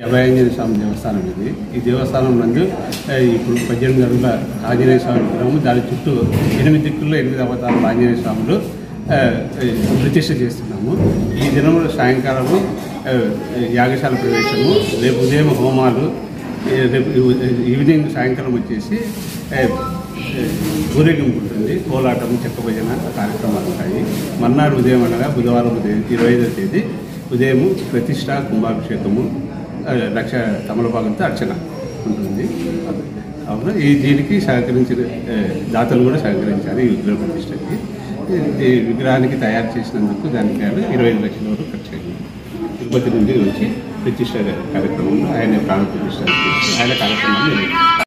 అభయాంజనేయ స్వామి దేవస్థానం ఇది. ఈ దేవస్థానం నందు ఇప్పుడు 18 అడుగుల ఆంజనేయ స్వామి విగ్రహము, దాని చుట్టూ 8 దిక్కుల్లో 8 అవతారాల ఆంజనేయ స్వాములు ప్రతిష్ఠ చేస్తున్నాము. ఈ దినములు సాయంకాలము యాగశాల ప్రవేశము, రేపు ఉదయం హోమాలు, రేపు ఈవినింగ్ సాయంకాలం వచ్చేసి ఊరేగింపు ఉంటుంది, కోలాటము, చెక్క భజన కార్యక్రమాలు ఉంటాయి. మర్నాడు ఉదయం అనగా బుధవారం ఉదయం 25వ తేదీ ఉదయం ప్రతిష్ట, కుంభాభిషేకము, లక్ష తమలపాకంతో అర్చన ఉంటుంది. కావున దీనికి సహకరించిన దాతలు కూడా సహకరించారు. ఈ విగ్రహ ప్రతిష్టకి, ఈ విగ్రహానికి తయారు చేసినందుకు దానికి 25 లక్షల వరకు ఖర్చు అయింది. తిరుపతి నుండి వచ్చి ప్రతిష్ట కార్యక్రమంలో ఆయన ప్రాణ ప్రతిష్ట ఆయన కార్యక్రమాన్ని